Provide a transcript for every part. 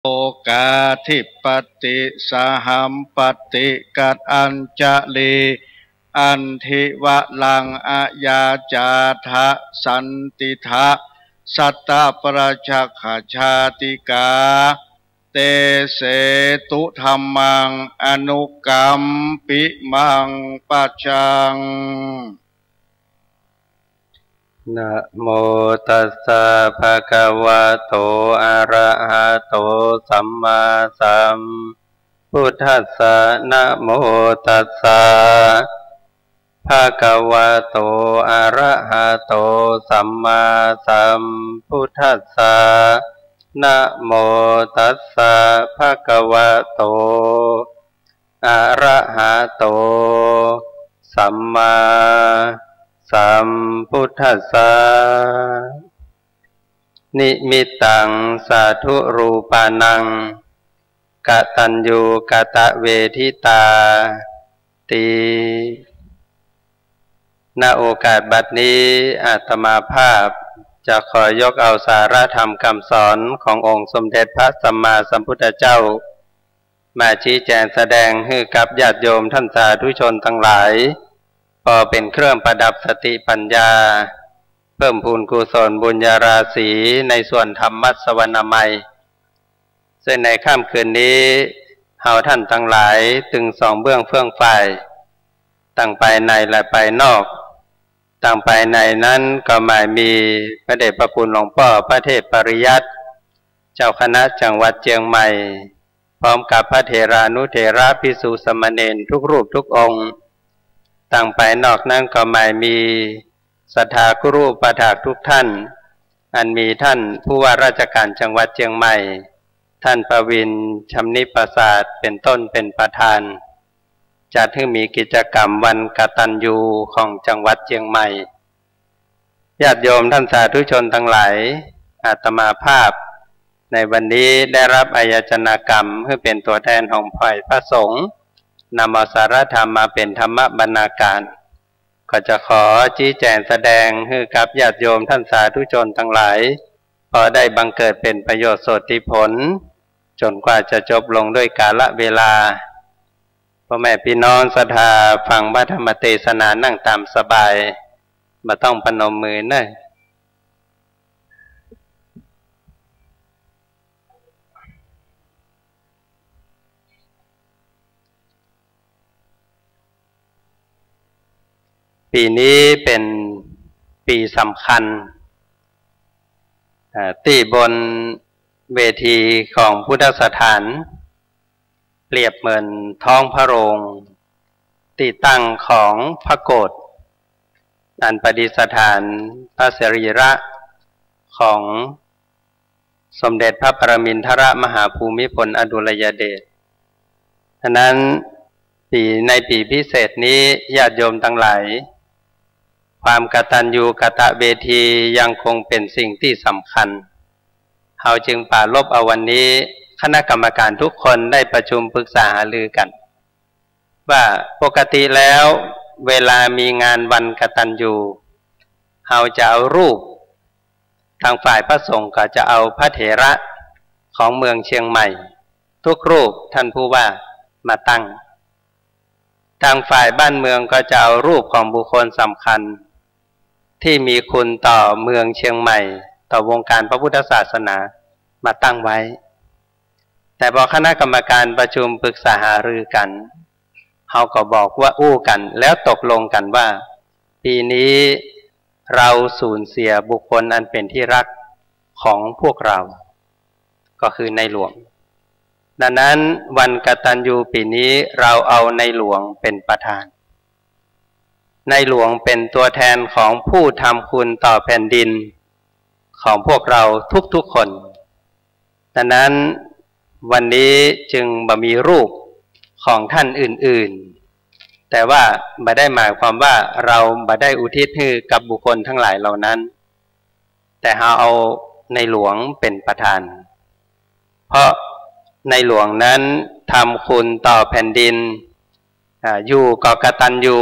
โอกาทิปติสหัมปติกัดอัญจลีอันทิวะลังอาญาจาทะสันติทะสัตตปราชคชาติกาเตเสตุธรรมังอนุกรรมปิมังปัจจังนะโมตัสสะภะคะวะโตอะระหะโตสัมมาสัมพุทธัสสะนะโมตัสสะภะคะวะโตอะระหะโตสัมมาสัมพุทธัสสะนะโมตัสสะภะคะวะโตอะระหะโตสัมมาสัมพุทธัสสะนิมิตังสาธุรูปานังกตัญญูกตเวทิตาติณโอกาสบัดนี้อาตมาภาพจะขอยกเอาสาระธรรมคำสอนขององค์สมเด็จพระสัมมาสัมพุทธเจ้ามาชี้แจงแสดงให้กับญาติโยมท่านสาธุชนทั้งหลายพอเป็นเครื่องประดับสติปัญญาเพิ่มพูนกุศลบุญญาราศีในส่วนธรรมะสวรรณามัยซึ่งในค่ำคืนนี้เฮาท่านทั้งหลายตึงสองเบื้องเฟื่องฝ่ายตั้งไปในและไปนอกตั้งไปในนั้นก็หมายมีพระเดชพระคุณหลวงพ่อพระเทพปริยัติเจ้าคณะจังหวัดเชียงใหม่พร้อมกับพระเถรานุเถระภิกษุสามเณรทุกรูปทุกองค์ตั้งไปนอกนั้นก็หมายมีศรัทธาครูปถากทุกท่านอันมีท่านผู้ว่าราชการจังหวัดเชียงใหม่ท่านประวินชำนิประสาทเป็นต้นเป็นประธานจัดให้มีกิจกรรมวันกตัญญูของจังหวัดเชียงใหม่ญาติโยมท่านสาธุชนทั้งหลายอาตมาภาพในวันนี้ได้รับอายจนากรรมเพื่อเป็นตัวแทนของฝ่ายพระสงฆ์นำเอาสาระธรรมมาเป็นธรรมบรรณาการก็จะขอชี้แจงแสดงให้กับญาติโยมท่านสาธุชนทั้งหลายพอได้บังเกิดเป็นประโยชน์โสติผลจนกว่าจะจบลงด้วยกาลเวลาพ่อแม่พี่น้องศรัทธาฟังพระธรรมเทศนานั่งตามสบายไม่ต้องพนมมือเนอะปีนี้เป็นปีสำคัญที่บนเวทีของพุทธสถานเปรียบเหมือนท้องพระโรงที่ตั้งของพระโกฐอันประดิษฐานพระสรีระของสมเด็จพระปรมินทรมหาภูมิพลอดุลยเดชฉะนั้นในปีพิเศษนี้ญาติโยมทั้งหลายความกตัญญูกตเวทียังคงเป็นสิ่งที่สำคัญเราจึงปรารภเอาวันนี้คณะกรรมการทุกคนได้ประชุมปรึกษาหารือกันว่าปกติแล้วเวลามีงานวันกตัญญูเราจะเอารูปทางฝ่ายพระสงฆ์ก็จะเอาพระเถระของเมืองเชียงใหม่ทุกรูปท่านผู้ว่ามาตั้งทางฝ่ายบ้านเมืองก็จะเอารูปของบุคคลสำคัญที่มีคุณต่อเมืองเชียงใหม่ต่อวงการพระพุทธศาสนามาตั้งไว้แต่พอคณะกรรมการประชุมปรึกษาหารือกันเขาก็บอกว่าอู้กันแล้วตกลงกันว่าปีนี้เราสูญเสียบุคคลอันเป็นที่รักของพวกเราก็คือในหลวงดังนั้นวันกตัญญูปีนี้เราเอาในหลวงเป็นประธานในหลวงเป็นตัวแทนของผู้ทำคุณต่อแผ่นดินของพวกเราทุกๆคนดังนั้นวันนี้จึงบ่มีรูปของท่านอื่นๆแต่ว่าบ่ได้หมายความว่าเราบ่ได้อุทิศให้กับบุคคลทั้งหลายเหล่านั้นแต่เราเอาในหลวงเป็นประธานเพราะในหลวงนั้นทำคุณต่อแผ่นดินอยู่ก็กตัญญู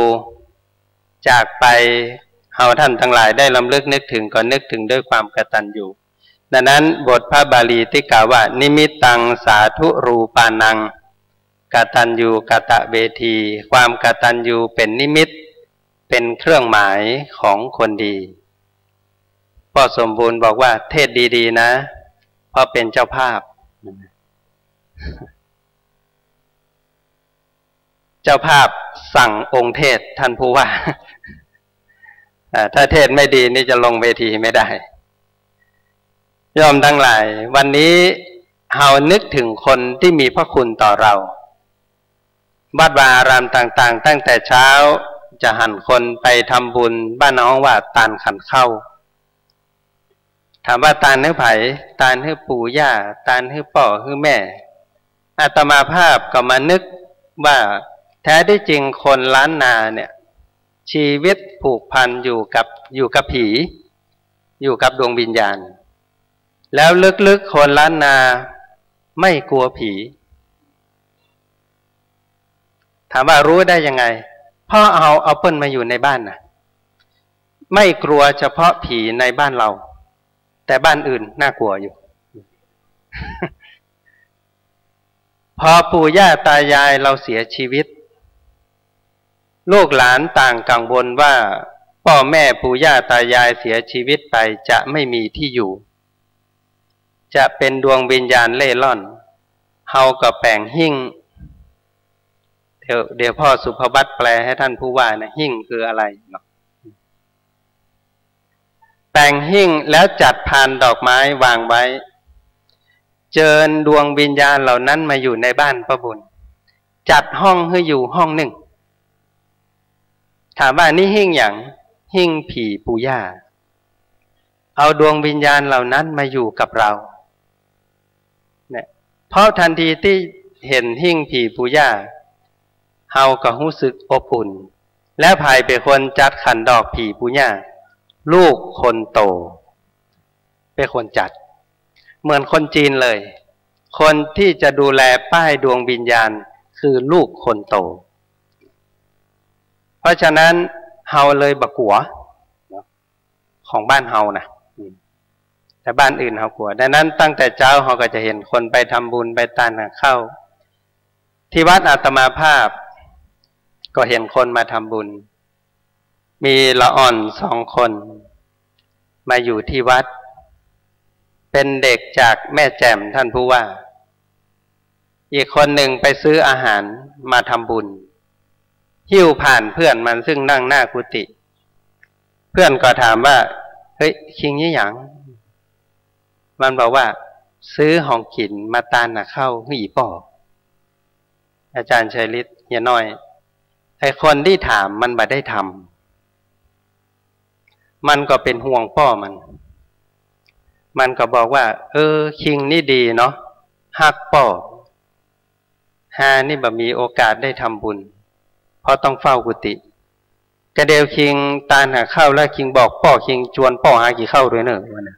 จากไปเฮาท่านทั้งหลายได้ลำลึกนึกถึงก็นึกถึงด้วยความกตัญญูดังนั้นบทพระบาลีที่กล่าวว่านิมิตตังสาธุรูปานังกตัญญูกตเวทีความกตัญญูเป็นนิมิตเป็นเครื่องหมายของคนดีพ่อสมบูรณ์บอกว่าเทศดีๆนะเพราะเป็นเจ้าภาพเจ้าภาพสั่งองค์เทศท่านผู้ว่าถ้าเทศไม่ดีนี่จะลงเวทีไม่ได้ยอมทั้งหลายวันนี้เฮานึกถึงคนที่มีพระคุณต่อเราวัดวาอารามต่างๆตั้งแต่เช้าจะหันคนไปทำบุญบ้านน้องว่าตานขันเข้าถามว่าตานให้ไผตานให้ปู่ย่าตานให้พ่อให้แม่อาตมาภาพก็มานึกว่าแท้ที่จริงคนล้านนาเนี่ยชีวิตผูกพันอยู่กับผีอยู่กับดวงวิญญาณแล้วลึกๆคนล้านนาไม่กลัวผีถามว่ารู้ได้ยังไงเพราะเอาเปิ้ลมาอยู่ในบ้านน่ะไม่กลัวเฉพาะผีในบ้านเราแต่บ้านอื่นน่ากลัวอยู่ พอปู่ย่าตายายเราเสียชีวิตลูกหลานต่างกังวลว่าพ่อแม่ปู่ย่าตายายเสียชีวิตไปจะไม่มีที่อยู่จะเป็นดวงวิญญาณเล่ร่อนเฮาก็แปลงหิ้งเดี๋ยวพ่อสุภวัตแปลให้ท่านผู้ว่านะหิ้งคืออะไรเนาะแปลงหิ้งแล้วจัดพานดอกไม้วางไว้เชิญดวงวิญญาณเหล่านั้นมาอยู่ในบ้านพระบุญจัดห้องให้อยู่ห้องหนึ่งถามว่านี่หิ้งอย่างหิ้งผีปู่ย่าเอาดวงวิญญาณเหล่านั้นมาอยู่กับเราเนี่ยเพราะทันทีที่เห็นหิ้งผีปู่ย่าเฮาก็รู้สึกอบอุ่นและภายเป็นคนจัดขันดอกผีปู่ย่าลูกคนโตเป็นคนจัดเหมือนคนจีนเลยคนที่จะดูแลป้ายดวงวิญญาณคือลูกคนโตเพราะฉะนั้นเฮาเลยบักกัวของบ้านเฮานะแต่บ้านอื่นเฮากลัวดังนั้นตั้งแต่เช้าเฮาก็จะเห็นคนไปทำบุญไปตานเข้าที่วัดอาตมาภาพก็เห็นคนมาทำบุญมีละอ่อน2 คนมาอยู่ที่วัดเป็นเด็กจากแม่แจ่มท่านผู้ว่าอีกคนหนึ่งไปซื้ออาหารมาทำบุญหิ้วผ่านเพื่อนมันซึ่งนั่งหน้ากุฏิเพื่อนก็ถามว่าเฮ้ยคิงยี่หยังมันบอกว่าซื้อของกินมาตานเข้าให้อีป่ออาจารย์ชัยฤทธิ์เฮียน้อยไอ้คนที่ถามมันบ่ได้ทำมันก็เป็นห่วงพ่อมันก็บอกว่าคิงนี่ดีเนาะฮักป่อฮานี่บ่มีโอกาสได้ทำบุญเพราะต้องเฝ้ากุฏิกระเดียวคิงตาหาเข้าแล้วคิงบอกป่อคิงชวนป่อหากี่เข้าด้วยเนอะวันนั้น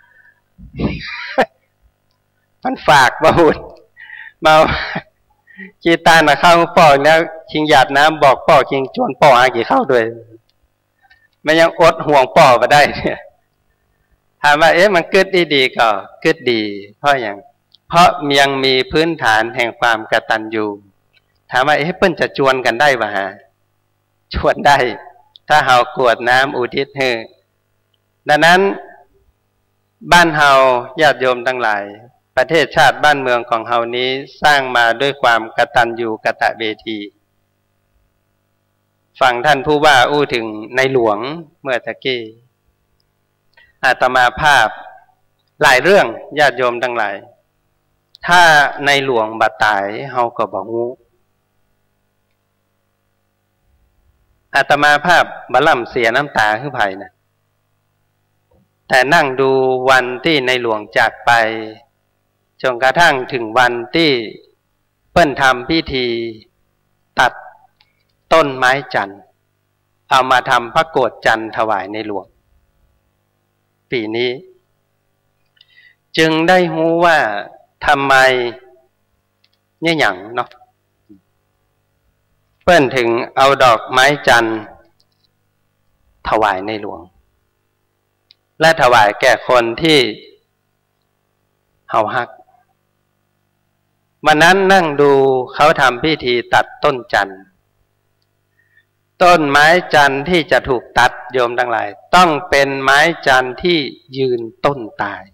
มันฝากมาหุ่นมากีตาหาเข้าป่อแล้วคิงหยาดน้ำบอกป่อคิงชวนป่อหากี่เข้าด้วยมันยังอดห่วงป่อมาได้เนี่ยถามว่ามันเกิดดีก็เกิดดีเพราะอย่างเพราะยังมีพื้นฐานแห่งความกตัญญูถามว่าเปิ้นจะชวนกันได้ป่ะฮะชวนได้ถ้าเฮากรวดน้ำอุทิศให้ดังนั้นบ้านเฮาญาติโยมทั้งหลายประเทศชาติบ้านเมืองของเฮานี้สร้างมาด้วยความกตัญญูกตเวทีฟังท่านผู้ว่าอู้ถึงในหลวงเมื่อตะกี้อาตมาภาพหลายเรื่องญาติโยมทั้งหลายถ้าในหลวงบัดตายเฮาก็บ่ฮู้อาตมาภาพบ่ล่ำเสียน้ำตาคือไผนะแต่นั่งดูวันที่ในหลวงจากไปจนกระทั่งถึงวันที่เปิ้นทำพิธีตัดต้นไม้จันทร์เอามาทำพระโกฐจันทร์ถวายในหลวงปีนี้จึงได้รู้ว่าทำไมเนี่ยหยังเนาะเปิ้นถึงเอาดอกไม้จันทร์ถวายในหลวงและถวายแก่คนที่เฮาฮักวันนั้นนั่งดูเขาทำพิธีตัดต้นจันทร์ต้นไม้จันทร์ที่จะถูกตัดโยมทั้งหลายต้องเป็นไม้จันทร์ที่ยืนต้นตาย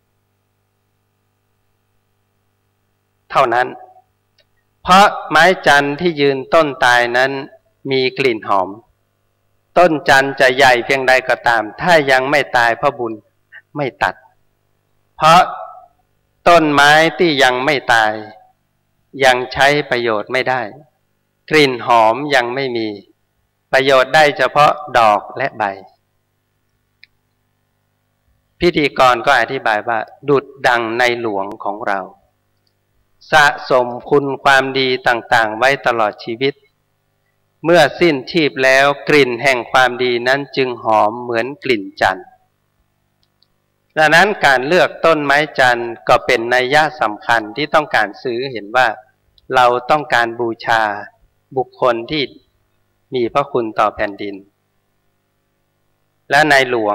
เท่านั้นเพราะไม้จันทร์ที่ยืนต้นตายนั้นมีกลิ่นหอมต้นจันทร์จะใหญ่เพียงใดก็ตามถ้ายังไม่ตายพระบุญไม่ตัดเพราะต้นไม้ที่ยังไม่ตายยังใช้ประโยชน์ไม่ได้กลิ่นหอมยังไม่มีประโยชน์ได้เฉพาะดอกและใบพิธีกรก็อธิบายว่าดุจดังในหลวงของเราสะสมคุณความดีต่างๆไว้ตลอดชีวิตเมื่อสิ้นชีพแล้วกลิ่นแห่งความดีนั้นจึงหอมเหมือนกลิ่นจันทร์ดังนั้นการเลือกต้นไม้จันทร์ก็เป็นนัยยะสำคัญที่ต้องการสื่อเห็นว่าเราต้องการบูชาบุคคลที่มีพระคุณต่อแผ่นดินและในหลวง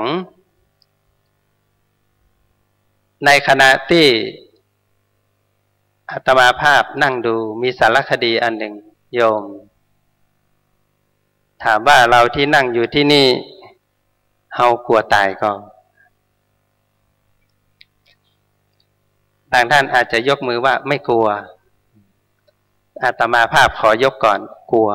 ในขณะที่อาตมาภาพนั่งดูมีสารคดีอันหนึ่งโยมถามว่าเราที่นั่งอยู่ที่นี่เฮากลัวตายก็บางท่านอาจจะยกมือว่าไม่กลัวอาตมาภาพขอยกก่อนกลัว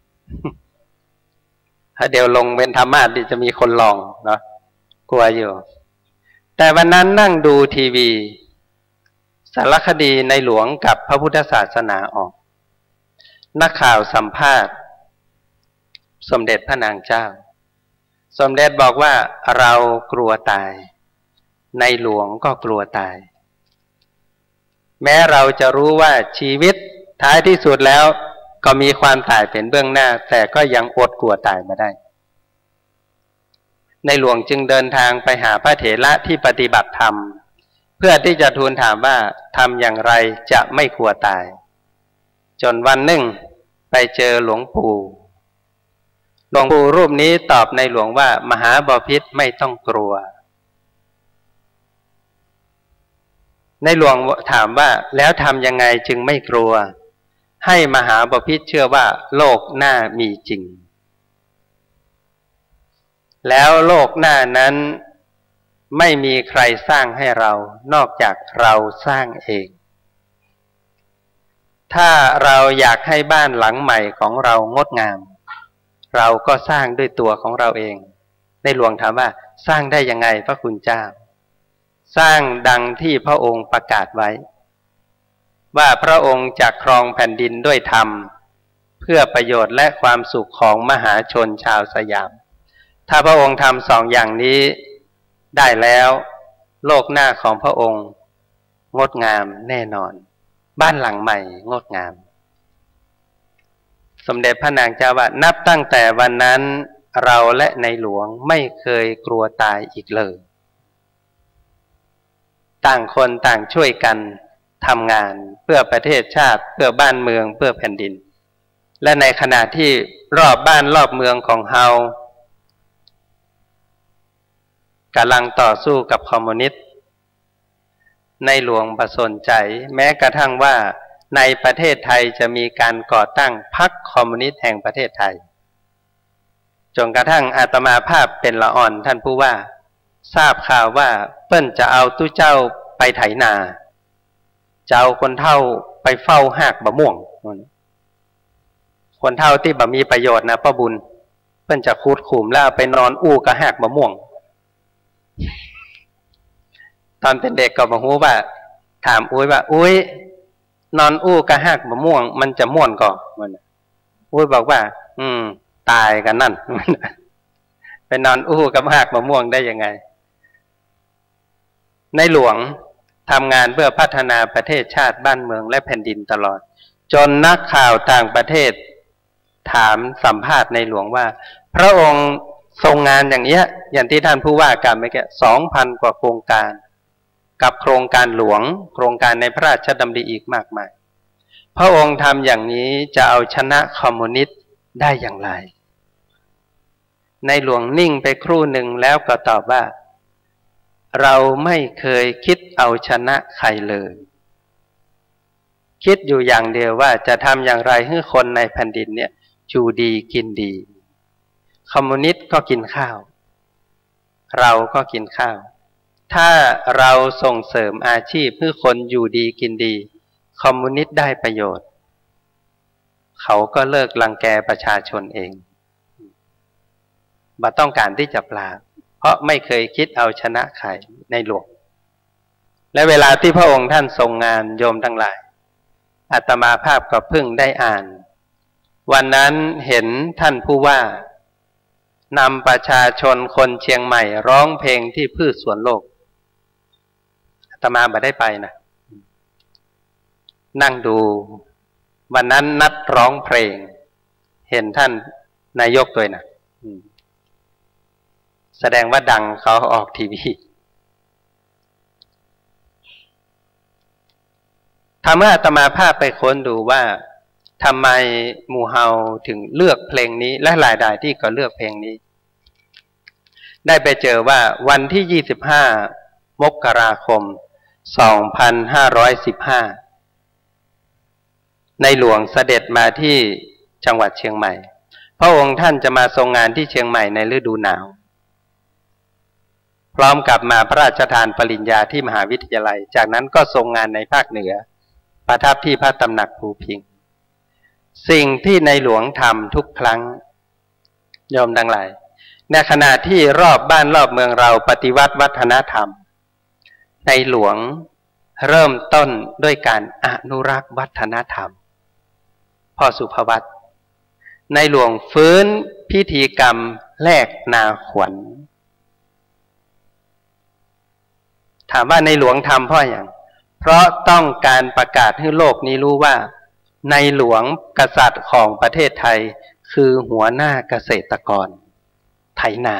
ถ้าเดี๋ยวลงเป็นธรรมะดิจะมีคนลองเนาะกลัวอยู่แต่วันนั้นนั่งดูทีวีสารคดีในหลวงกับพระพุทธศาสนาออกนักข่าวสัมภาษณ์สมเด็จพระนางเจ้าสมเด็จบอกว่าเรากลัวตายในหลวงก็กลัวตายแม้เราจะรู้ว่าชีวิตท้ายที่สุดแล้วก็มีความตายเป็นเบื้องหน้าแต่ก็ยังอดกลัวตายมาได้ในหลวงจึงเดินทางไปหาพระเถระที่ปฏิบัติธรรมเพื่อที่จะทูลถามว่าทำอย่างไรจะไม่กลัวตายจนวันหนึ่งไปเจอหลวงปู่รูปนี้ตอบในหลวงว่ามหาบพิตรไม่ต้องกลัวในหลวงถามว่าแล้วทำยังไงจึงไม่กลัวให้มหาบพิตรเชื่อว่าโลกหน้ามีจริงแล้วโลกหน้านั้นไม่มีใครสร้างให้เรานอกจากเราสร้างเองถ้าเราอยากให้บ้านหลังใหม่ของเรางดงามเราก็สร้างด้วยตัวของเราเองในหลวงถามว่าสร้างได้ยังไงพระคุณเจ้าสร้างดังที่พระองค์ประกาศไว้ว่าพระองค์จะครองแผ่นดินด้วยธรรมเพื่อประโยชน์และความสุขของมหาชนชาวสยามถ้าพระองค์ทำสองอย่างนี้ได้แล้วโลกหน้าของพระองค์งดงามแน่นอนบ้านหลังใหม่งดงามสมเด็จพระนางเจ้าว่านับตั้งแต่วันนั้นเราและในหลวงไม่เคยกลัวตายอีกเลยต่างคนต่างช่วยกันทำงานเพื่อประเทศชาติเพื่อบ้านเมืองเพื่อแผ่นดินและในขณะที่รอบบ้านรอบเมืองของเฮากำลังต่อสู้กับคอมมิวนิสต์ในหลวงประสนใจแม้กระทั่งว่าในประเทศไทยจะมีการก่อตั้งพรรคคอมมิวนิสต์แห่งประเทศไทยจนกระทั่งอาตมาภาพเป็นละอ่อนท่านผู้ว่าทราบข่าวว่าเปิ้นจะเอาตู้เจ้าไปไถนาจะเอาคนเฒ่าไปเฝ้าหากบะม่วงคนเฒ่าที่บ่มีประโยชน์นะพ่อบุญเปิ้นจะคูดขุมแล้วไปนอนอู้กับหากบะม่วงตอนเป็นเด็กก็บ่ฮู้ว่าถามอุ้ยว่าอุ้ยนอนอู้กับหากบะม่วงมันจะม่วนก่อมันอุ้ยบอกว่าตายกันนั่นไปนอนอู้กับหากบะม่วงได้ยังไงในหลวงทำงานเพื่อพัฒนาประเทศชาติบ้านเมืองและแผ่นดินตลอดจนนักข่าวต่างประเทศถามสัมภาษณ์ในหลวงว่าพระองค์ทรงงานอย่างนี้อย่างที่ท่านผู้ว่าการไม่แก่ 2,000 กว่าโครงการกับโครงการหลวงโครงการในพระราชดำริอีกมากมายพระองค์ทำอย่างนี้จะเอาชนะคอมมิวนิสต์ได้อย่างไรในหลวงนิ่งไปครู่หนึ่งแล้วก็ตอบว่าเราไม่เคยคิดเอาชนะใครเลยคิดอยู่อย่างเดียวว่าจะทำอย่างไรให้คนในแผ่นดินเนี่ยอยู่ดีกินดีคอมมิวนิสต์ก็กินข้าวเราก็กินข้าวถ้าเราส่งเสริมอาชีพให้คนอยู่ดีกินดีคอมมิวนิสต์ได้ประโยชน์เขาก็เลิกรังแกประชาชนเองบ่ต้องการที่จะปราบเพราะไม่เคยคิดเอาชนะใครในหลวงและเวลาที่พระองค์ท่านทรงงานโยมทั้งหลายอาตมาภาพก็เพิ่งได้อ่านวันนั้นเห็นท่านผู้ว่านำประชาชนคนเชียงใหม่ร้องเพลงที่พืชสวนโลกอาตมาไม่ได้ไปนะนั่งดูวันนั้นนัดร้องเพลงเห็นท่านนายกด้วยนะแสดงว่าดังเขาออกทีวีทำให้อาตมาภาพไปค้นดูว่าทำไมหมู่เฮาถึงเลือกเพลงนี้และหลายๆที่ก็เลือกเพลงนี้ได้ไปเจอว่าวันที่25 มกราคม 2515ในหลวงเสด็จมาที่จังหวัดเชียงใหม่พระองค์ท่านจะมาทรงงานที่เชียงใหม่ในฤดูหนาวพร้อมกับมาพระราชทานปริญญาที่มหาวิทยาลัยจากนั้นก็ทรงงานในภาคเหนือประทับที่พระตำหนักภูพิงค์สิ่งที่ในหลวงทำทุกครั้งโยมทั้งหลายในขณะที่รอบบ้านรอบเมืองเราปฏิวัติวัฒนธรรมในหลวงเริ่มต้นด้วยการอนุรักษ์วัฒนธรรมพ่อสุภวัตในหลวงฟื้นพิธีกรรมแลกนาขวัญถามว่าในหลวงทำเพราะอย่างเพราะต้องการประกาศให้โลกนี้รู้ว่าในหลวงกษัตริย์ของประเทศไทยคือหัวหน้าเกษตรกรไถนา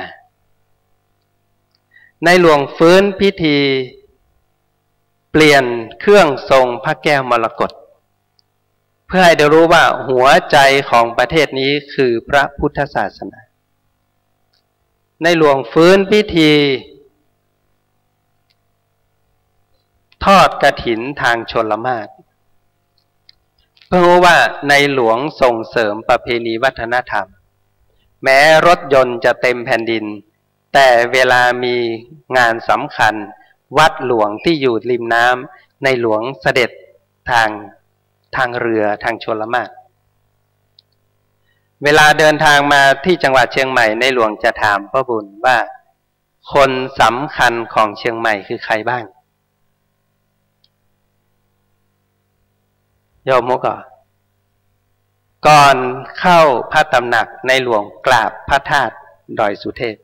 ในหลวงฟื้นพิธีเปลี่ยนเครื่องทรงพระแก้วมรกตเพื่อให้ได้รู้ว่าหัวใจของประเทศนี้คือพระพุทธศาสนาในหลวงฟื้นพิธีทอดกฐินทางชลมาศเพื่อรู้ว่าในหลวงส่งเสริมประเพณีวัฒนธรรมแม้รถยนต์จะเต็มแผ่นดินแต่เวลามีงานสำคัญวัดหลวงที่อยู่ริมน้ำในหลวงเสด็จทางเรือทางชลมาศเวลาเดินทางมาที่จังหวัดเชียงใหม่ในหลวงจะถามพระบุญว่าคนสำคัญของเชียงใหม่คือใครบ้างโยมมุกก่อนเข้าพระตำหนักในหลวงกราบพระธาตุดอยสุเทพ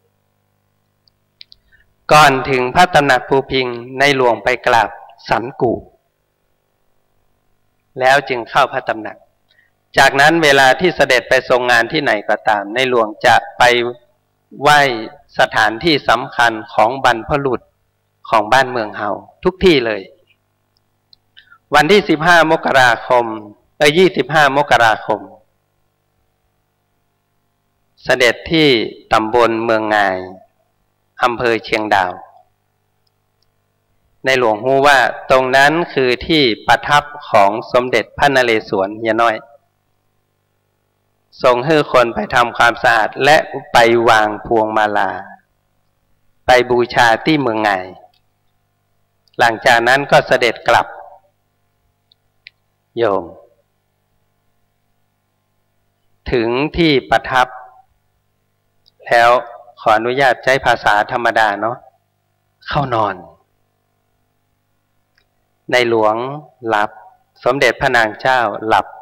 ก่อนถึงพระตำหนักภูพิงค์ในหลวงไปกราบสันกู่แล้วจึงเข้าพระตำหนักจากนั้นเวลาที่เสด็จไปทรงงานที่ไหนก็ตามในหลวงจะไปไหว้สถานที่สำคัญของบรรพบุรุษของบ้านเมืองเฮาทุกที่เลยวันที่15 มกราคม25 มกราคมเสด็จที่ตำบลเมืองงายอำเภอเชียงดาวในหลวงฮู้ว่าตรงนั้นคือที่ประทับของสมเด็จพระนเรศวรเฮียน้อยทรงให้คนไปทำความสะอาดและไปวางพวงมาลาไปบูชาที่เมืองงายหลังจากนั้นก็เสด็จกลับโยมถึงที่ประทับแล้วขออนุญาตใช้ภาษาธรรมดาเนาะเข้านอนในหลวงหลับสมเด็จพระนางเจ้าหลับ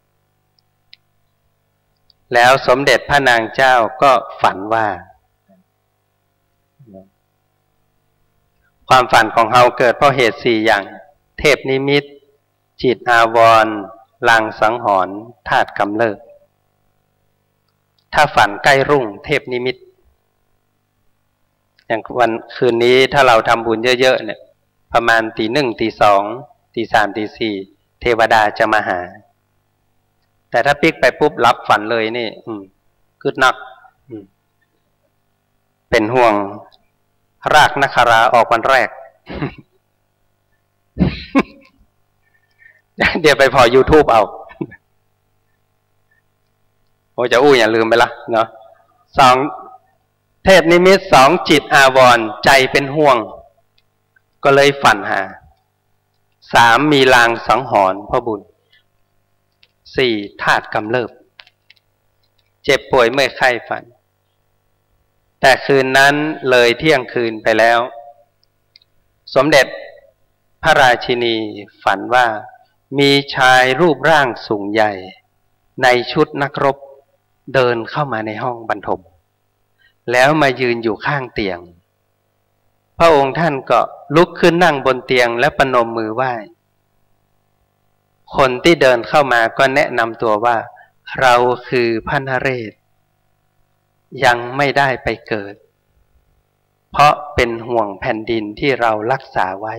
แล้วสมเด็จพระนางเจ้าก็ฝันว่าความฝันของเฮาเกิดเพราะเหตุ4อย่างเทพนิมิตจิตอาวรณ์ลางสังหรณ์ธาตุกำเริบถ้าฝันใกล้รุ่งเทพนิมิตอย่างวันคืนนี้ถ้าเราทำบุญเยอะๆเนี่ยประมาณตี 1 ตี 2 ตี 3 ตี 4เทวดาจะมาหาแต่ถ้าปิ๊กไปปุ๊บรับฝันเลยนี่กึดนักเป็นห่วงรากนคราออกวันแรก เดี๋ยวไปพอ YouTube เอาโอ้จะอย่าลืมไปละเนาะ2เทพนิมิต2จิตอาวรณ์ใจเป็นห่วงก็เลยฝันหา3มีลางสังหรณ์พ่อบุญ4ธาตุกำเริบเจ็บป่วยเมื่อยไข้ฝันแต่คืนนั้นเลยเที่ยงคืนไปแล้วสมเด็จพระราชินีฝันว่ามีชายรูปร่างสูงใหญ่ในชุดนักรบเดินเข้ามาในห้องบรรทมแล้วมายืนอยู่ข้างเตียงพระองค์ท่านก็ลุกขึ้นนั่งบนเตียงและประนมมือไหว้คนที่เดินเข้ามาก็แนะนำตัวว่าเราคือพระนเรศยังไม่ได้ไปเกิดเพราะเป็นห่วงแผ่นดินที่เรารักษาไว้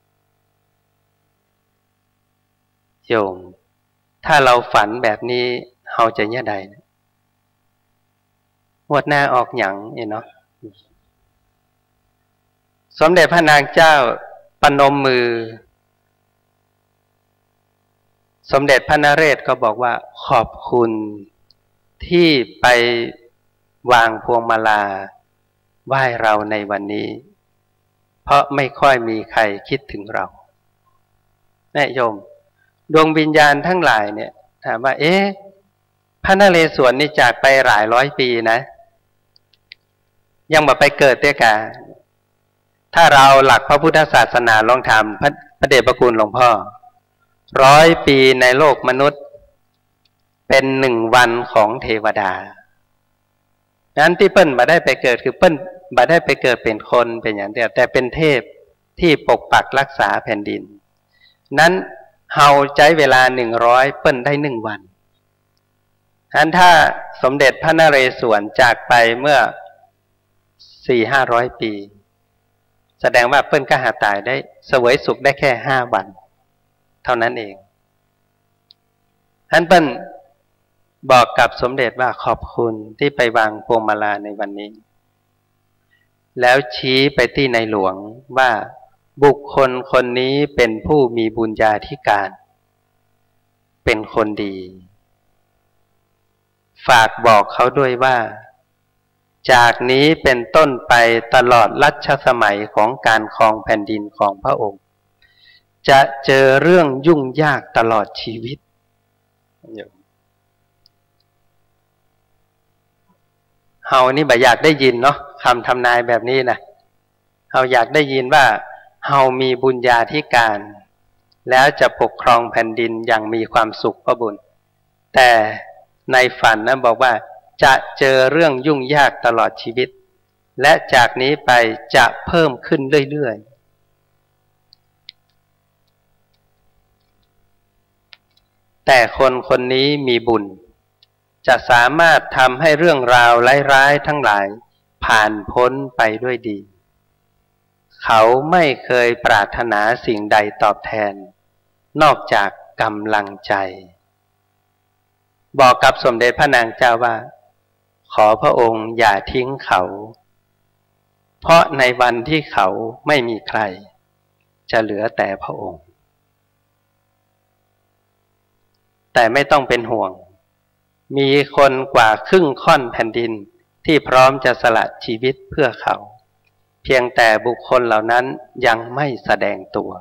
โยมถ้าเราฝันแบบนี้เราจะเนี่ยใดงวดหน้าออกหยังเนาะสมเด็จพระนางเจ้าประนมมือสมเด็จพระนเรศก็บอกว่าขอบคุณที่ไปวางพวงมาลาไหว้เราในวันนี้เพราะไม่ค่อยมีใครคิดถึงเราแม่โยมดวงวิญญาณทั้งหลายเนี่ยถามว่าพระนเรศวรนี่จากไปหลายร้อยปีนะยังบ่ไปเกิดเตี้ยกาถ้าเราหลักพระพุทธศาสนาลองถามพระเดชพระคุณหลวงพ่อ100 ปีในโลกมนุษย์เป็น1 วันของเทวดานั้นที่เปิ้ลบ่ได้ไปเกิดคือเปิ้ลบ่ได้ไปเกิดเป็นคนเป็นอย่างเดียวแต่เป็นเทพที่ปกปักรักษาแผ่นดินนั้นเฮาใช้เวลา100เปิ้ลได้1 วันนั้นถ้าสมเด็จพระนเรศวรจากไปเมื่อ400-500 ปีแสดงว่าเปิ้ลก็หาตายได้เสวยสุขได้แค่5 วันเท่านั้นเองท่านเปิ้ลบอกกับสมเด็จว่าขอบคุณที่ไปวางพวงมาลาในวันนี้แล้วชี้ไปที่ในหลวงว่าบุคคลคนนี้เป็นผู้มีบุญญาธิการเป็นคนดีฝากบอกเขาด้วยว่าจากนี้เป็นต้นไปตลอดรัชสมัยของการครองแผ่นดินของพระองค์จะเจอเรื่องยุ่งยากตลอดชีวิตเฮานี่บ่อยากได้ยินเนาะคำทำนายแบบนี้นะเฮาอยากได้ยินว่าเฮามีบุญญาธิการแล้วจะปกครองแผ่นดินอย่างมีความสุขพระบุญแต่ในฝันนะบอกว่าจะเจอเรื่องยุ่งยากตลอดชีวิตและจากนี้ไปจะเพิ่มขึ้นเรื่อยๆแต่คนคนนี้มีบุญจะสามารถทำให้เรื่องราวร้ายๆทั้งหลายผ่านพ้นไปด้วยดีเขาไม่เคยปรารถนาสิ่งใดตอบแทนนอกจากกำลังใจบอกกับสมเด็จพระนางเจ้าว่าขอพระองค์อย่าทิ้งเขาเพราะในวันที่เขาไม่มีใครจะเหลือแต่พระองค์แต่ไม่ต้องเป็นห่วงมีคนกว่าครึ่งค่อนแผ่นดินที่พร้อมจะสละชีวิตเพื่อเขาเพียงแต่บุคคลเหล่านั้นยังไม่แสดงตัว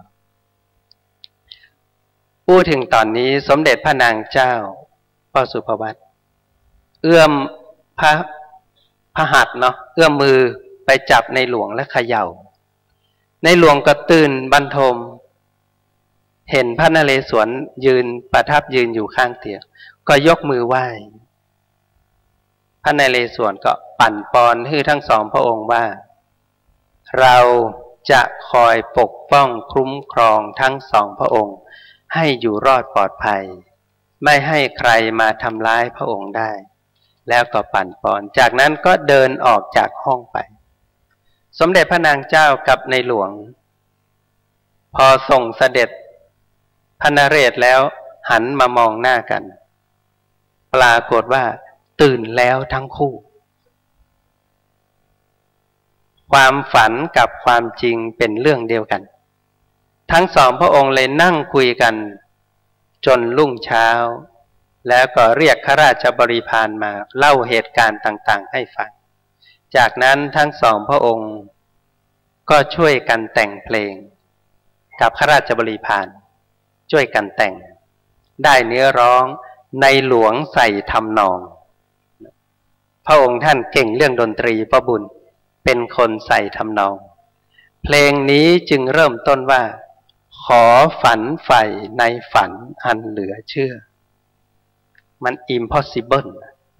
พูดถึงตอนนี้สมเด็จพระนางเจ้าพ่อสุภวัตเอื้อมพระหัตถ์เนาะเอื้อมมือไปจับในหลวงและเขย่าในหลวงก็ตื่นบรรทมเห็นพระนเรศวรยืนประทับยืนอยู่ข้างเตียงก็ยกมือไหว้พระนเรศวรก็ปั่นปอนให้ทั้งสองพระองค์ว่าเราจะคอยปกป้องคุ้มครองทั้งสองพระองค์ให้อยู่รอดปลอดภัยไม่ให้ใครมาทำร้ายพระองค์ได้แล้วก็ปั่นปอนจากนั้นก็เดินออกจากห้องไปสมเด็จพระนางเจ้ากับในหลวงพอส่งเสด็จพระนเรศแล้วหันมามองหน้ากันปรากฏว่าตื่นแล้วทั้งคู่ความฝันกับความจริงเป็นเรื่องเดียวกันทั้งสองพระองค์เลยนั่งคุยกันจนรุ่งเช้าแล้วก็เรียกข้าราชบริพารมาเล่าเหตุการณ์ต่างๆให้ฟังจากนั้นทั้งสองพระองค์ก็ช่วยกันแต่งเพลงกับข้าราชบริพารช่วยกันแต่งได้เนื้อร้องในหลวงใส่ทำนองพระองค์ท่านเก่งเรื่องดนตรีพระบุญเป็นคนใส่ทำนองเพลงนี้จึงเริ่มต้นว่าขอฝันใฝ่ในฝันอันเหลือเชื่อมัน impossible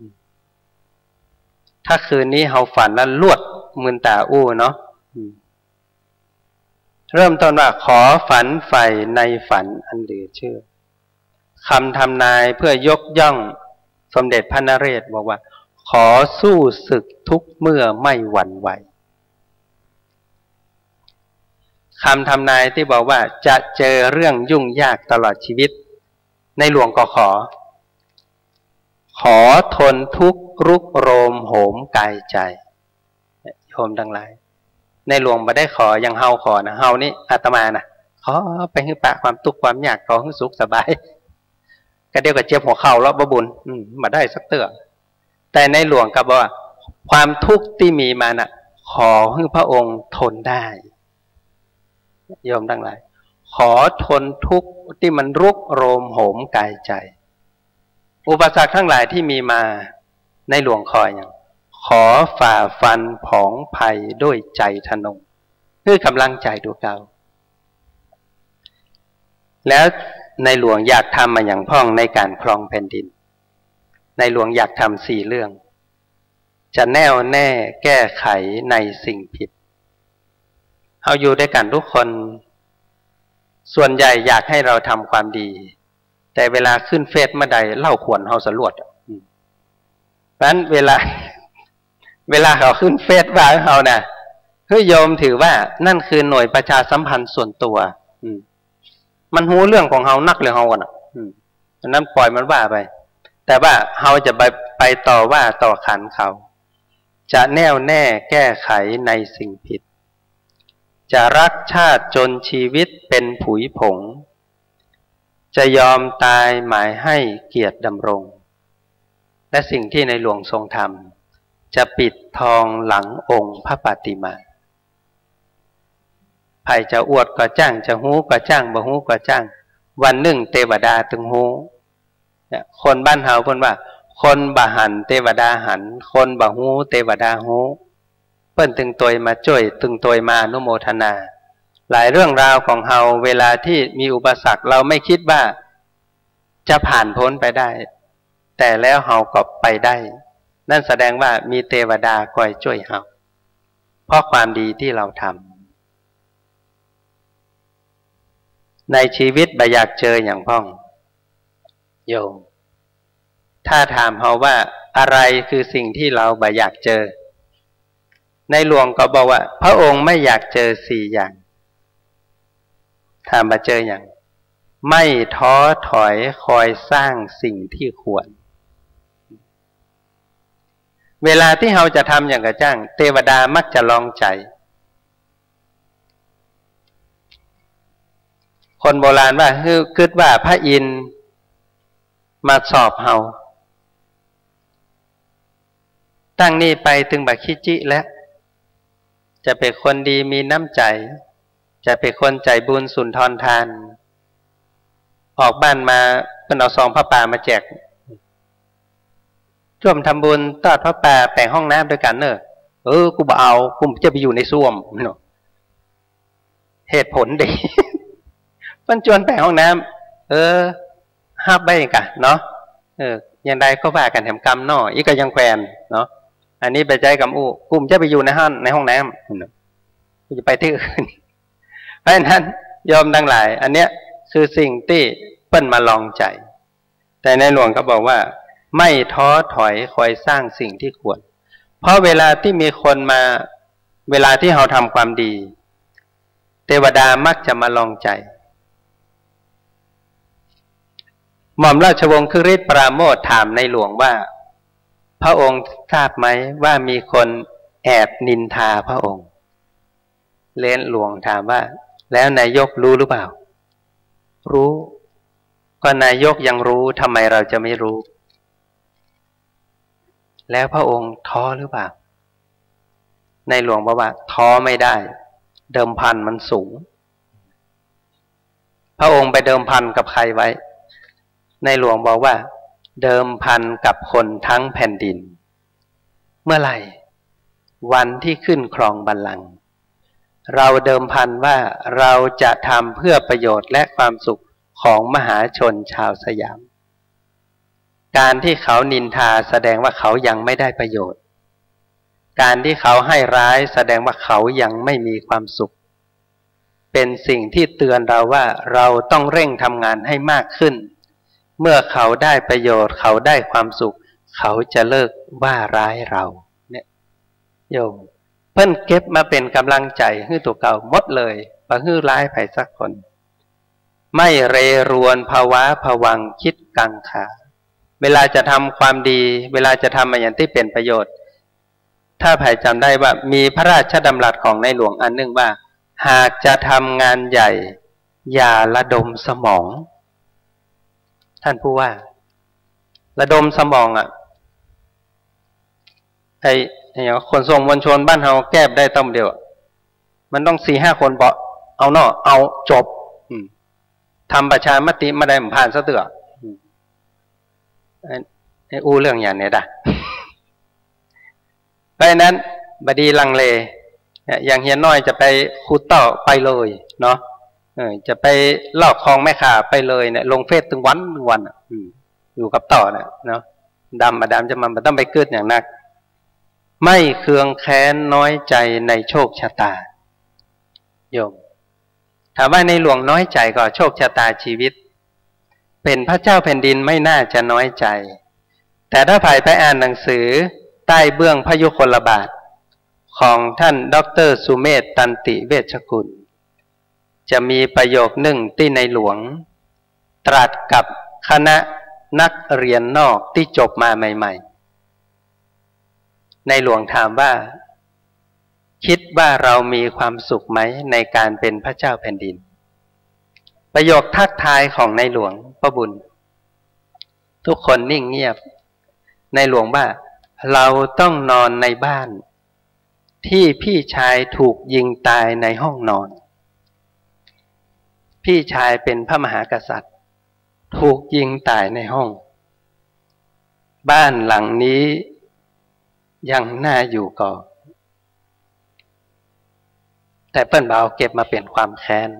ถ้าคืนนี้เฮาฝันแล้วลวดมืนตาอู้เนาะเริ่มต้นว่าขอฝันใฝ่ในฝันอันเหลือเชื่อคำทำนายเพื่อยกย่องสมเด็จพระนเรศบอกว่าขอสู้ศึกทุกเมื่อไม่หวั่นไหวคำทำนายที่บอกว่าจะเจอเรื่องยุ่งยากตลอดชีวิตในหลวงก็ขอทนทุกข์รุกโรมโหมกายใจโยมทั้งหลายในหลวงไม่ได้ขออย่างเฮาขอนะเฮานี่อาตมานะขอไปให้ปะความทุกข์ความยากขอให้สุขสบายก็เดียวกับเจ็บหัวเข่าแล้วบ่บุญมาได้สักเตื้อแต่ในหลวงก็บอกว่าความทุกข์ที่มีมาน่ะขอให้พระองค์ทนได้โยมทั้งหลายขอทนทุกข์ที่มันรุกโรมโหมกายใจอุปสรรคทั้งหลายที่มีมาในหลวงคอยอย่างขอฝ่าฟันผองภัยด้วยใจทนงคือกำลังใจดูเก่าแล้วในหลวงอยากทำมาอย่างพ่องในการครองแผ่นดินในหลวงอยากทำ4เรื่องจะแน่วแน่แก้ไขในสิ่งผิดเอาอยู่ด้วยกันทุกคนส่วนใหญ่อยากให้เราทำความดีแต่เวลาขึ้นเฟซเมื่อใดเล่าขวนเฮาสลวดเพราะฉะนั้นเวลาเขาขึ้นเฟซว่าเฮาน่ะเฮ้ยโยมถือว่านั่นคือหน่วยประชาสัมพันธ์ส่วนตัวมันหูเรื่องของเฮานักเรื่องเฮาอ่ะฉะนั้นปล่อยมันว่าไปแต่ว่าเฮาจะไปต่อว่าต่อขันเขาจะแน่วแน่แก้ไขในสิ่งผิดจะรักชาติจนชีวิตเป็นผุยผงจะยอมตายหมายให้เกียรติดำรงและสิ่งที่ในหลวงทรงทำจะปิดทองหลังองค์พระปฏิมาไผจะอวดก็จ้างจะฮู้ก็จ้างบ่ฮู้ก็จ้างวันหนึ่งเทวดาตึงฮู้คนบ้านเฮาเพิ่นว่าคนบ่หันเทวดาหันคนบ่ฮู้เทวดาฮู้เพิ่นตึงตวยมาช่วยตึงตวยมาอนุโมทนาหลายเรื่องราวของเฮาเวลาที่มีอุปสรรคเราไม่คิดว่าจะผ่านพ้นไปได้แต่แล้วเฮาก็ไปได้นั่นแสดงว่ามีเทวดาคอยช่วยเฮาเพราะความดีที่เราทำในชีวิตบ่อยากเจออย่างพ่องโยมถ้าถามเฮาว่าอะไรคือสิ่งที่เราบ่อยากเจอในหลวงก็บอกว่าพระองค์ไม่อยากเจอ4อย่างถามมาเจออย่างไม่ท้อถอยคอยสร้างสิ่งที่ควรเวลาที่เราจะทำอย่างกระจ้างเทวดามักจะลองใจคนโบราณว่าคิดว่าพระอินทร์มาสอบเราตั้งนี่ไปถึงบักขิจิแล้วจะเป็นคนดีมีน้ำใจจะเป็นคนใจบุญสุนทรทานออกบ้านมาเป็นเอาซองพระป่ามาแจกร่วมทำบุญตอดพระป่าแปลงห้องน้ำด้วยกันเนอะกูบ่เอากูจะไปอยู่ในส้วมเนาะเหตุผลดีมันชวนแปลงห้องน้ำห้าใบกันเนาะอย่างใดก็ว่ากันแถมกรรมเนาะอีกก็ยังแควนเนาะอันนี้ไปใจกับกูจะไปอยู่ในห้องน้ำกูจะไปที่อื่นเพราะฉะนั้นยอมทั้งหลายอันเนี้ยคือสิ่งที่เปิ้นมาลองใจแต่ในหลวงก็บอกว่าไม่ท้อถอยคอยสร้างสิ่งที่ควรเพราะเวลาที่มีคนมาเวลาที่เราทำความดีเทวดามักจะมาลองใจหม่อมราชวงศ์คึริศปราโมทย์ถามในหลวงว่าพระองค์ทราบไหมว่ามีคนแอบนินทาพระองค์เลนหลวงถามว่าแล้วนายกรู้หรือเปล่ารู้ก็นายกยังรู้ทำไมเราจะไม่รู้แล้วพระองค์ท้อหรือเปล่าในหลวงบอกว่าท้อไม่ได้เดิมพันมันสูงพระองค์ไปเดิมพันกับใครไว้ในหลวงบอกว่าเดิมพันกับคนทั้งแผ่นดินเมื่อไหร่วันที่ขึ้นครองบัลลังก์เราเดิมพันว่าเราจะทำเพื่อประโยชน์และความสุขของมหาชนชาวสยามการที่เขานินทาแสดงว่าเขายังไม่ได้ประโยชน์การที่เขาให้ร้ายแสดงว่าเขายังไม่มีความสุขเป็นสิ่งที่เตือนเราว่าเราต้องเร่งทำงานให้มากขึ้นเมื่อเขาได้ประโยชน์เขาได้ความสุขเขาจะเลิกว่าร้ายเราเนี่ยโยมเพิ่นเก็บมาเป็นกำลังใจให้ตัวเก่าหมดเลยบ่ฮื้อร้ายไผสักคนไม่เรรวนภาวะผวังคิดกังขาเวลาจะทำความดีเวลาจะทำอะไรอย่างที่เป็นประโยชน์ถ้าไผจำได้ว่ามีพระราชดำรัสของในหลวงอันหนึ่งว่าหากจะทำงานใหญ่อย่าระดมสมองท่านผู้ว่าระดมสมองไอ้คนส่งมวลชนบ้านเฮาแก้ได้ต้มเดียวมันต้อง 4-5 คนเปาะเอาเนาะเอาจบทำประชามติมาได้ผ่านซะเตือไอ้อู้เรื่องอย่างนี้ด่ะเพราะฉะนั้นบดีลังเลอย่างเฮียน้อยจะไปขุดต่อไปเลยเนาะจะไปลอกคลองแม่ข่าไปเลยเนี่ยลงเฟซถึงวันอยู่กับต่อเนี่ยเนาะดำจะมันต้องไปเกิดอย่างนักไม่เคืองแค้นน้อยใจในโชคชะตาโยมถามว่าในหลวงน้อยใจก็โชคชะตาชีวิตเป็นพระเจ้าแผ่นดินไม่น่าจะน้อยใจแต่ถ้าผ่านไปอ่านหนังสือใต้เบื้องพยุคลบาทของท่านดร.สุเมธ ตันติเวชกุลจะมีประโยคหนึ่งที่ในหลวงตรัสกับคณะนักเรียนนอกที่จบมาใหม่ๆในหลวงถามว่าคิดว่าเรามีความสุขไหมในการเป็นพระเจ้าแผ่นดินประโยคทักทายของในหลวงพระบุญทุกคนนิ่งเงียบในหลวงว่าเราต้องนอนในบ้านที่พี่ชายถูกยิงตายในห้องนอนพี่ชายเป็นพระมหากษัตริย์ถูกยิงตายในห้องบ้านหลังนี้ยังน่าอยู่ก่อแต่เปิ้นบ่าวเก็บมาเปลี่ยนความแค้น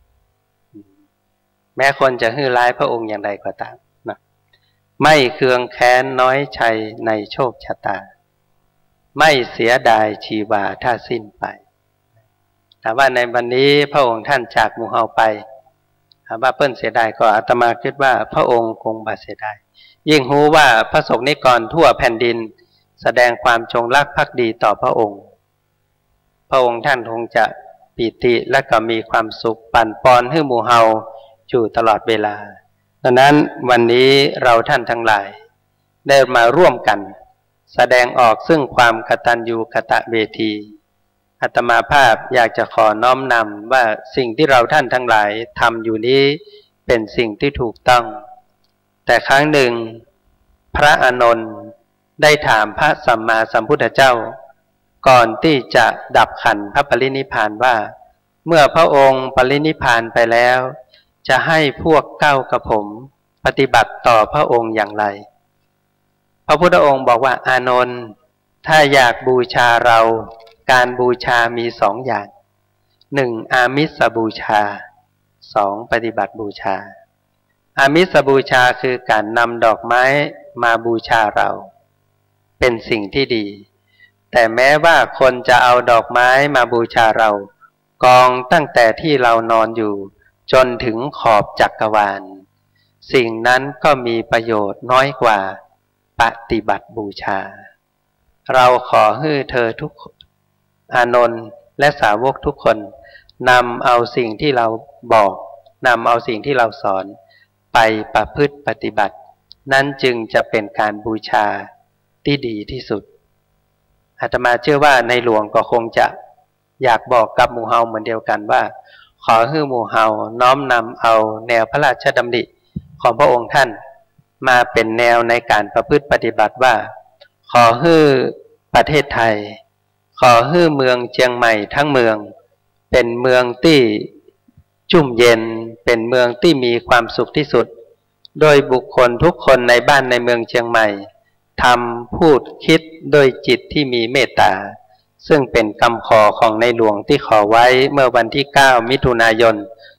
แม้คนจะฮื้อร้ายพระองค์อย่างใดก็ตามนะไม่เคืองแค้นน้อยใจในโชคชะตาไม่เสียดายชีวาถ้าสิ้นไปแต่ว่าในวันนี้พระองค์ท่านจากหมู่เฮาไปถามว่าเปิ้นเสียดายก็อาตมาคิดว่าพระองค์คงบ่เสียดายยิ่งรู้ว่าพระสงฆ์นิกรทั่วแผ่นดินแสดงความจงรักภักดีต่อพระองค์พระองค์ท่านคงจะปิติและก็มีความสุขปั่นปอนให้หมู่เฮาอยู่ตลอดเวลาดังนั้นวันนี้เราท่านทั้งหลายได้มาร่วมกันแสดงออกซึ่งความกตัญญูกตเวทีอาตมาภาพอยากจะขอน้อมนำว่าสิ่งที่เราท่านทั้งหลายทำอยู่นี้เป็นสิ่งที่ถูกต้องแต่ครั้งหนึ่งพระอานนท์ได้ถามพระสัมมาสัมพุทธเจ้าก่อนที่จะดับขันพระปรินิพพานว่าเมื่อพระองค์ปรินิพพานไปแล้วจะให้พวกเก้ากับผมปฏิบัติต่อพระองค์อย่างไรพระพุทธองค์บอกว่าอานนท์ถ้าอยากบูชาเราการบูชามีสองอย่างหนึ่งอามิสบูชาสองปฏิบัติบูชาอามิสบูชาคือการนำดอกไม้มาบูชาเราเป็นสิ่งที่ดีแต่แม้ว่าคนจะเอาดอกไม้มาบูชาเรากองตั้งแต่ที่เรานอนอยู่จนถึงขอบจักรวาลสิ่งนั้นก็มีประโยชน์น้อยกว่าปฏิบัติบูชาเราขอให้เธอทุกอานนท์และสาวกทุกคนนำเอาสิ่งที่เราบอกนำเอาสิ่งที่เราสอนไปประพฤติปฏิบัตินั่นจึงจะเป็นการบูชาที่ดีที่สุดอาตมาเชื่อว่าในหลวงก็คงจะอยากบอกกับหมู่เฮาเหมือนเดียวกันว่าขอให้หมู่เฮาน้อมนำเอาแนวพระราชดำริของพระองค์ท่านมาเป็นแนวในการประพฤติปฏิบัติว่าขอให้ประเทศไทยขอให้เมืองเชียงใหม่ทั้งเมืองเป็นเมืองที่ชุ่มเย็นเป็นเมืองที่มีความสุขที่สุดโดยบุคคลทุกคนในบ้านในเมืองเชียงใหม่ทำพูดคิดโดยจิตที่มีเมตตาซึ่งเป็นคำขอของในหลวงที่ขอไว้เมื่อวันที่9มิถุนายน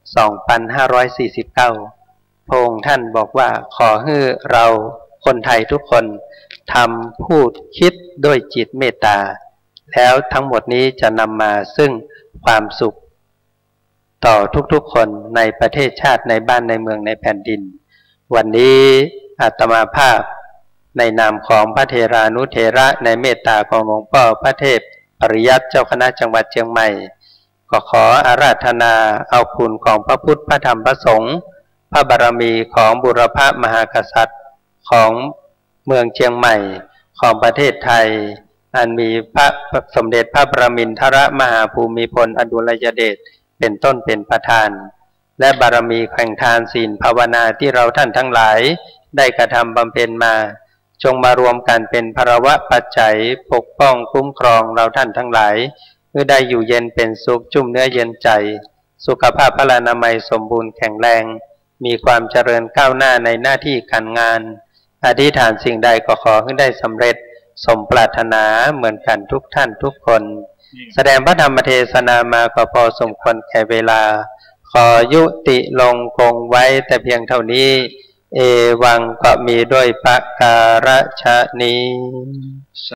2549พระองค์ท่านบอกว่าขอให้เราคนไทยทุกคนทำพูดคิดด้วยจิตเมตตาแล้วทั้งหมดนี้จะนำมาซึ่งความสุขต่อทุกๆคนในประเทศชาติในบ้านในเมืองในแผ่นดินวันนี้อาตมาภาพในนามของพระเถรานุเถระในเมตตาของหลวงพ่อพระเทพปริยัติเจ้าคณะจังหวัดเชียงใหม่ก็ขออาราธนาเอาคุณของพระพุทธพระธรรมพระสงฆ์พระบารมีของบุรพมหากษัตริย์ของเมืองเชียงใหม่ของประเทศไทยอันมีพระสมเด็จพระประมินทรมหาภูมิพลอดุลยเดชเป็นต้นเป็นประธานและบารมีแห่งทานศีลภาวนาที่เราท่านทั้งหลายได้กระทำบำเพ็ญมาจงมารวมกันเป็นภรวะปัจจัยปกป้องคุ้มครองเราท่านทั้งหลายเมื่อได้อยู่เย็นเป็นสุขจุ่มเนื้อเย็นใจสุขภาพพลานามัยสมบูรณ์แข็งแรงมีความเจริญก้าวหน้าในหน้าที่การงานอธิษฐานสิ่งใดก็ขอให้ได้สำเร็จสมปรารถนาเหมือนกันทุกท่านทุกคนแสดงพระธรรมเทศนามาก็พอสมควรแก่เวลาขอยุติลงคงไว้แต่เพียงเท่านี้เอวังก็มีด้วยประการฉะนี้